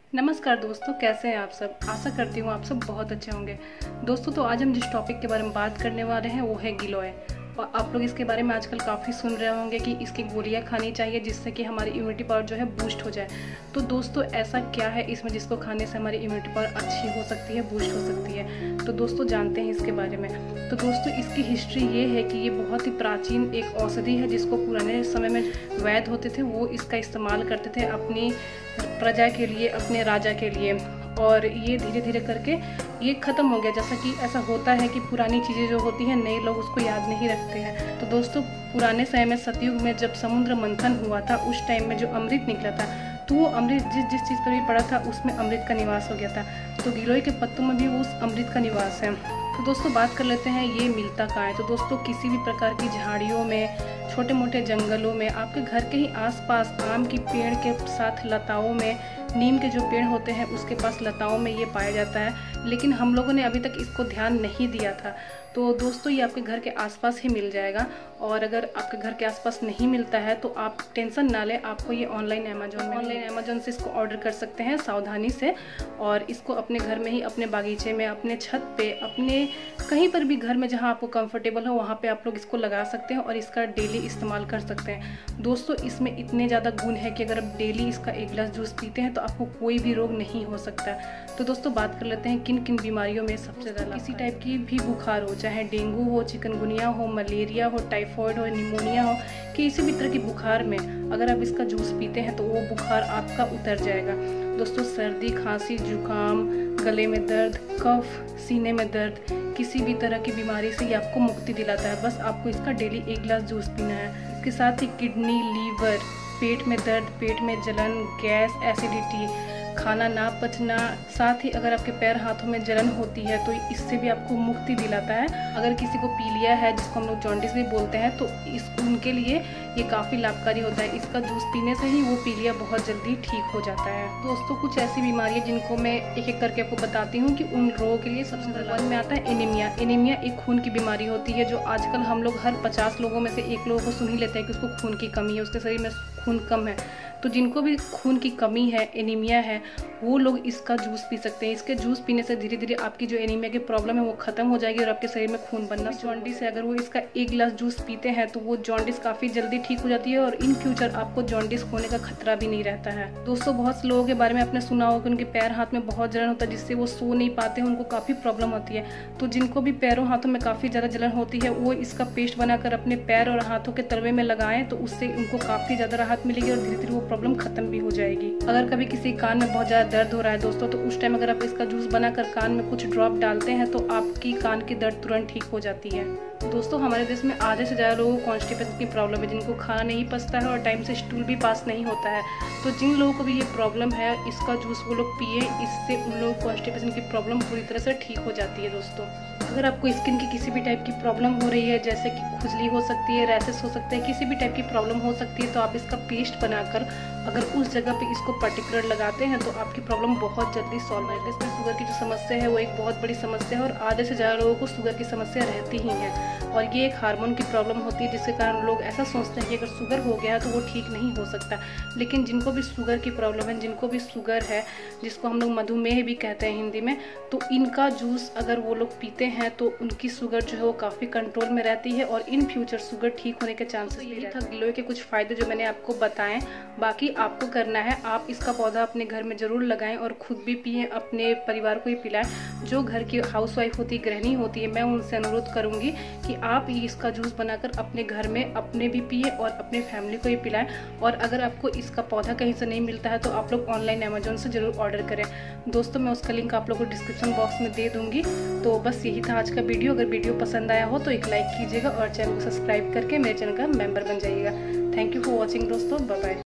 नमस्कार दोस्तों, कैसे हैं आप सब। आशा करती हूँ आप सब बहुत अच्छे होंगे। दोस्तों तो आज हम जिस टॉपिक के बारे में बात करने वाले हैं वो है गिलोय। और आप लोग इसके बारे में आजकल काफ़ी सुन रहे होंगे कि इसकी गोलियां खानी चाहिए जिससे कि हमारी इम्यूनिटी पावर जो है बूस्ट हो जाए। तो दोस्तों ऐसा क्या है इसमें जिसको खाने से हमारी इम्यूनिटी पावर अच्छी हो सकती है, बूस्ट हो सकती है। तो दोस्तों जानते हैं इसके बारे में। तो दोस्तों इसकी हिस्ट्री ये है कि ये बहुत ही प्राचीन एक औषधि है जिसको पुराने समय में वैद्य होते थे वो इसका इस्तेमाल करते थे अपनी प्रजा के लिए, अपने राजा के लिए। और ये धीरे धीरे करके ये ख़त्म हो गया। जैसा कि ऐसा होता है कि पुरानी चीज़ें जो होती हैं नए लोग उसको याद नहीं रखते हैं। तो दोस्तों पुराने समय में सतयुग में जब समुद्र मंथन हुआ था उस टाइम में जो अमृत निकला था तो वो अमृत जिस चीज़ पर भी पड़ा था उसमें अमृत का निवास हो गया था। तो गिलोय के पत्तों में भी वो उस अमृत का निवास है। तो दोस्तों बात कर लेते हैं ये मिलता कहाँ है। तो दोस्तों किसी भी प्रकार की झाड़ियों में, छोटे मोटे जंगलों में, आपके घर के ही आसपास आम की पेड़ के साथ लताओं में, नीम के जो पेड़ होते हैं उसके पास लताओं में ये पाया जाता है। लेकिन हम लोगों ने अभी तक इसको ध्यान नहीं दिया था। तो दोस्तों ये आपके घर के आसपास ही मिल जाएगा। और अगर आपके घर के आसपास नहीं मिलता है तो आप टेंशन ना लें, आपको ये ऑनलाइन अमेजोन से इसको ऑर्डर कर सकते हैं सावधानी से। और इसको अपने घर में ही, अपने बागीचे में, अपने छत पे, अपने कहीं पर भी घर में जहाँ आपको कंफर्टेबल हो वहाँ पे आप लोग इसको लगा सकते हैं और इसका डेली इस्तेमाल कर सकते हैं। दोस्तों इसमें इतने ज़्यादा गुण है कि अगर आप डेली इसका एक गिलास जूस पीते हैं तो आपको कोई भी रोग नहीं हो सकता। तो दोस्तों बात कर लेते हैं किन किन बीमारियों में सबसे ज़्यादा। किसी टाइप की भी बुखार हो, चाहे डेंगू हो, चिकनगुनिया हो, मलेरिया हो, टाइफॉइड हो, निमोनिया हो, किसी भी तरह की बुखार में अगर आप इसका जूस पीते हैं तो वो बुखार आपका उतर जाएगा। दोस्तों सर्दी, खांसी, जुकाम, गले में दर्द, कफ, सीने में दर्द, किसी भी तरह की बीमारी से ये आपको मुक्ति दिलाता है। बस आपको इसका डेली एक गिलास जूस पीना है। इसके साथ ही किडनी, लीवर, पेट में दर्द, पेट में जलन, गैस, एसिडिटी, खाना ना पचना, साथ ही अगर आपके पैर हाथों में जलन होती है तो इससे भी आपको मुक्ति दिलाता है। अगर किसी को पीलिया है जिसको हम लोग जॉन्डिस भी बोलते हैं तो उनके लिए ये काफ़ी लाभकारी होता है। इसका जूस पीने से ही वो पीलिया बहुत जल्दी ठीक हो जाता है। दोस्तों कुछ ऐसी बीमारियां जिनको मैं एक एक करके आपको बताती हूँ कि उन रोगों के लिए सबसे ज़्यादा में आता है एनीमिया। एनीमिया एक खून की बीमारी होती है जो आजकल हम लोग हर 50 लोगों में से एक लोगों को सुन ही लेते हैं कि उसको खून की कमी है, उसके शरीर में खून कम है। तो जिनको भी खून की कमी है, एनीमिया है, वो लोग इसका जूस पी सकते हैं। इसके जूस पीने से धीरे धीरे आपकी जो एनीमिया की प्रॉब्लम है वो खत्म हो जाएगी और आपके शरीर में खून बनना। जॉन्डिस है, अगर वो इसका एक गिलास जूस पीते हैं तो वो जॉन्डिस काफ़ी जल्दी ठीक हो जाती है और इन फ्यूचर आपको जॉन्डिस होने का खतरा भी नहीं रहता है। दोस्तों बहुत से लोगों के बारे में आपने सुना होगा कि उनके पैर हाथ में बहुत जलन होता है जिससे वो सो नहीं पाते हैं, उनको काफ़ी प्रॉब्लम होती है। तो जिनको भी पैरों हाथों में काफ़ी ज़्यादा जलन होती है वो इसका पेस्ट बनाकर अपने पैर और हाथों के तलवे में लगाएं तो उससे उनको काफ़ी ज़्यादा राहत मिलेगी और धीरे धीरे वो प्रॉब्लम खत्म भी हो जाएगी। अगर कभी किसी कान में बहुत ज़्यादा दर्द हो रहा है दोस्तों तो उस टाइम अगर आप इसका जूस बनाकर कान में कुछ ड्रॉप डालते हैं तो आपकी कान की दर्द तुरंत ठीक हो जाती है। दोस्तों हमारे देश में आधे से ज़्यादा लोगों को कॉन्स्टिपेशन की प्रॉब्लम है, जिनको खाना नहीं पचता है और टाइम से स्टूल भी पास नहीं होता है। तो जिन लोगों को भी ये प्रॉब्लम है इसका जूस वो लोग पिए, इससे उन लोगों को कॉन्स्टिपेशन की प्रॉब्लम पूरी तरह से ठीक हो जाती है। दोस्तों अगर आपको स्किन की किसी भी टाइप की प्रॉब्लम हो रही है, जैसे कि खुजली हो सकती है, रैशेस हो सकते हैं, किसी भी टाइप की प्रॉब्लम हो सकती है, तो आप इसका पेस्ट बनाकर अगर उस जगह पे इसको पर्टिकुलर लगाते हैं तो आपकी प्रॉब्लम बहुत जल्दी सॉल्व है। इसमें शुगर की जो समस्या है वो एक बहुत बड़ी समस्या है और आधे से ज़्यादा लोगों को शुगर की समस्या रहती ही है। और ये एक हार्मोन की प्रॉब्लम होती है जिसके कारण लोग ऐसा सोचते हैं कि अगर शुगर हो गया है तो वो ठीक नहीं हो सकता। लेकिन जिनको भी शुगर की प्रॉब्लम है, जिनको भी शुगर है, जिसको हम लोग मधुमेह भी कहते हैं हिंदी में, तो इनका जूस अगर वो लोग पीते हैं तो उनकी शुगर जो है वो काफ़ी कंट्रोल में रहती है और इन फ्यूचर शुगर ठीक होने के चांसेस भी रहते हैं। गिलोय के कुछ फ़ायदे जो मैंने आपको बताएं, बाकी आपको करना है आप इसका पौधा अपने घर में ज़रूर लगाएं और खुद भी पिएं, अपने परिवार को भी पिलाएं। जो घर की हाउसवाइफ होती है, गृहिणी होती है, मैं उनसे अनुरोध करूँगी कि आप इसका जूस बनाकर अपने घर में अपने भी पिए और अपने फैमिली को भी पिलाएं। और अगर आपको इसका पौधा कहीं से नहीं मिलता है तो आप लोग ऑनलाइन अमेजोन से ज़रूर ऑर्डर करें। दोस्तों मैं उसका लिंक आप लोगों को डिस्क्रिप्शन बॉक्स में दे दूँगी। तो बस यही था आज का वीडियो। अगर वीडियो पसंद आया हो तो एक लाइक कीजिएगा और चैनल को सब्सक्राइब करके मेरे चैनल का मेंबर बन जाइएगा। थैंक यू फॉर वॉचिंग दोस्तों, बाय बाय।